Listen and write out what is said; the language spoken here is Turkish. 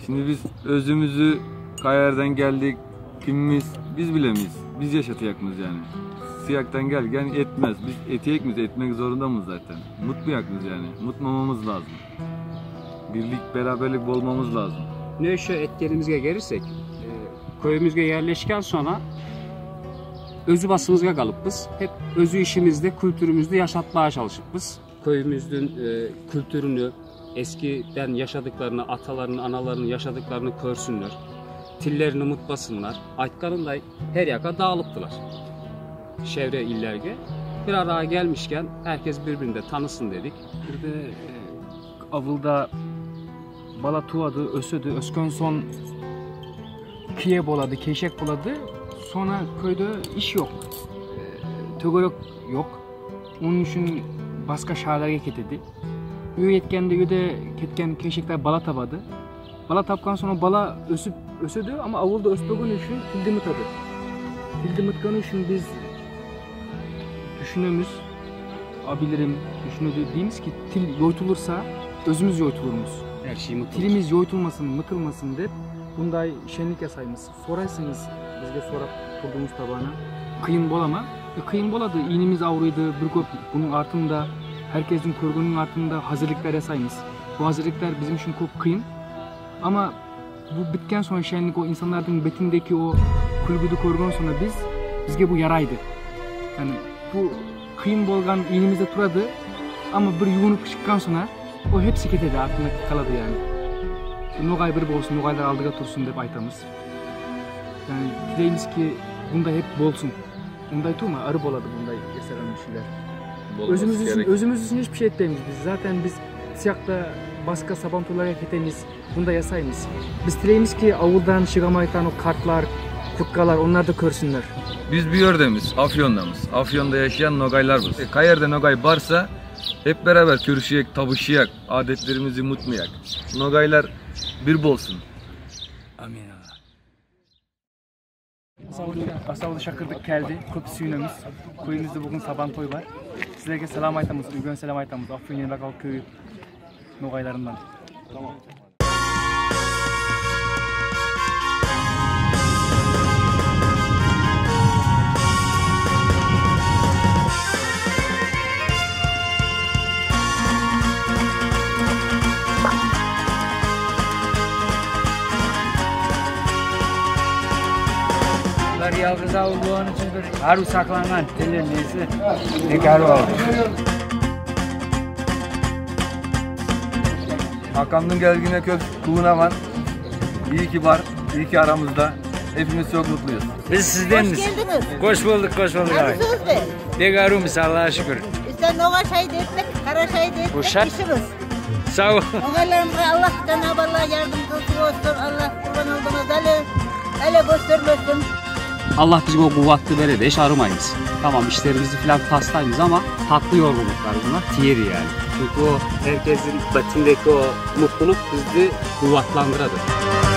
Şimdi biz özümüzü kayerden geldik, kimimiz biz bilemeyiz. Biz yaşatıyakmız yani. Siyaktan gelgen etmez. Biz etiyek etmek zorunda mıyız zaten? Mutmayakmız yani. Mutmamamız lazım. Birlik, beraberlik olmamız lazım. Ne şu etlerimizge gelirsek, köyümüzge yerleşken sonra özü basımızga kalıp biz hep özü işimizde, kültürümüzde yaşatmaya çalışıp biz köyümüzün kültürünü, eskiden yaşadıklarını, atalarının, analarının yaşadıklarını görsünler, tillerini mutmasınlar. Aytkanınday her yaka dağılıptılar. Çevre illerge. Bir araya gelmişken herkes birbirini de tanısın dedik. Bir de avılda bala tuvadı, ösödü, öskön son kiye boladı, keşek boladı. Sonra köyde iş yok. Tögörök yok. Onun için başka şehirlerge ketedi. Üye yetkende yüde ketken keşekler bala tabadı. Bala tapkan sonra bala ösödü ama avulda öspögün için tildi mıtadı. Tildi mıtkanı için biz düşünümüz, abilirim, düşünüdü deyimiz ki til yoytulursa özümüz yoytulurmuş. Her şey mutlu. Tilimiz yoytulmasın, mıtılmasın dep bunday şenlik yasaymız. Soraysınız bizge sorap kurduğumuz tabağına. Kıyın bolama. Kıyın boladı, iğnimiz avruydu, bir köp bunun artıında herkesin körgünün artıında hazırlıklar yasaymız. Bu hazırlıklar bizim için çok kıyın. Ama bu bitken sonra şenlik o insanların betindeki o kulübüdü korgun sonra bizge bu yaraydı. Yani bu kıyın bolgan iğnimizde turadı ama bir yuvunup çıkkan sonra o hepsi ketedi, aklına kaladı yani. Nogay bir bolsun, nogaylar aldıga tursun dep aytamız. Yani dileyimiz ki bunda hep bolsun. Onday tuğma, arı boladı bunday eserlenmiş şeyler. Özümüz için hiçbir şey etmeyimiz biz. Zaten biz siyakta başka sabantulara ketemiz, bunda yasayımız. Biz dileyimiz ki avuldan çıkamaytan o kartlar, kutkalar onlar da görsünler. Biz bir yördemiz, Afyon'damız. Afyon'da yaşayan nogaylar biz. Kayerde nogay varsa hep beraber körüşüyek, tabışıyak, adetlerimizi mutmayak. Nogaylar bir bolsun. Amin. Asavlı şakırdık geldi, köp suyunumuz. Köyümüzde bugün sabantoy var. Sizlerge selam aytamız, Ülgön selam aytamız. Afyon Yenibakal köyü nogaylarından. Tamam. Yalgız avluğun için bir haru saklanan telir neyse bir haru aldı. Hakan'ın gelgine kök kulunaman. İyi ki var, iyi ki aramızda. Hepimiz çok mutluyuz. Biz sizdeniz. Hoş geldiniz. Hoş bulduk abi. Nasılsınız be? Bir harumuz Allah'a şükür. İşte nova şahit etmek, kara şahit etmek işimiz. Sağ ol. Novalarımıza Allah Cenab-ı Allah yardımcısı olsun. Allah kurban olduğunuz ele göstermesin. Allah bize o kuvvetli verede hiç arımayız. Tamam işlerimizi falan taslayız ama tatlı yorgunluklar bunlar. Tiyeri yani. Çünkü o herkesin batındaki o mutluluk bizi kuvvetlendirir.